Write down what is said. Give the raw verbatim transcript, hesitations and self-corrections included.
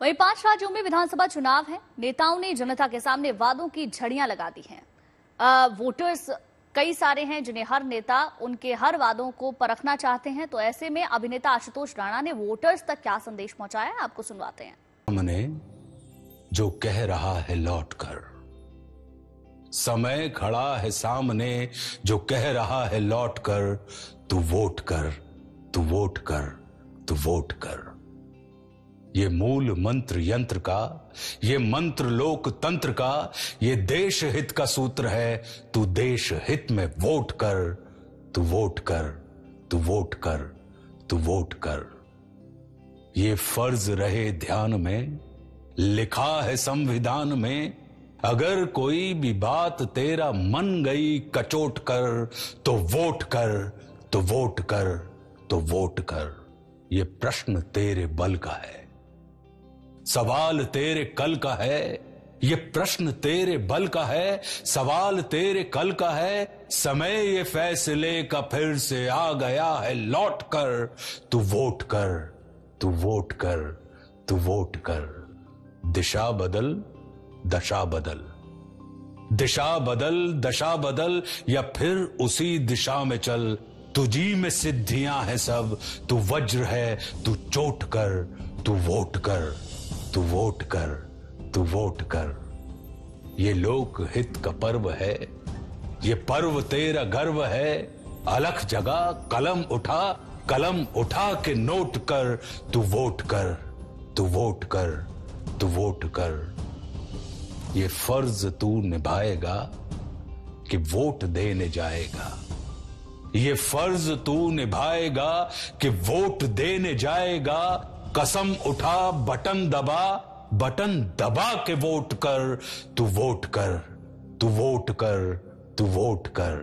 वहीं पांच राज्यों में विधानसभा चुनाव है। नेताओं ने जनता के सामने वादों की झड़ियां लगा दी हैं। आ, वोटर्स कई सारे हैं जिन्हें हर नेता उनके हर वादों को परखना चाहते हैं। तो ऐसे में अभिनेता आशुतोष राणा ने वोटर्स तक क्या संदेश पहुंचाया है, आपको सुनवाते हैं। हमने जो कह रहा है लौट कर, समय खड़ा है सामने जो कह रहा है लौट कर, तू वोट कर, तू वोट कर, तू वोट कर। ये मूल मंत्र यंत्र का, ये मंत्र लोकतंत्र का, ये देश हित का सूत्र है। तू देश हित में वोट कर, तू वोट कर, तू वोट कर, तू वोट कर। ये फर्ज रहे ध्यान में, लिखा है संविधान में, अगर कोई भी बात तेरा मन गई कचोट कर, तो वोट कर, तो वोट कर, तो वोट कर। ये प्रश्न तेरे बल का है, सवाल तेरे कल का है। ये प्रश्न तेरे बल का है, सवाल तेरे कल का है। समय ये फैसले का फिर से आ गया है लौट कर, तू वोट कर, तू वोट कर, तू वोट कर। दिशा बदल, दशा बदल, दिशा बदल, दशा बदल, या फिर उसी दिशा में चल। तुझी में सिद्धियां हैं सब, तू वज्र है, तू चोट कर, तू वोट कर, तू वोट कर, तू वोट कर। ये लोक हित का पर्व है, ये पर्व तेरा गर्व है। अलख जगह कलम उठा, कलम उठा के नोट कर, तू वोट कर, तू वोट कर, तू वोट कर। ये फर्ज तू निभाएगा कि वोट देने जाएगा। ये फर्ज तू निभाएगा कि वोट देने जाएगा। कसम उठा, बटन दबा, बटन दबा के वोट कर, तू वोट कर, तू वोट कर, तू वोट कर।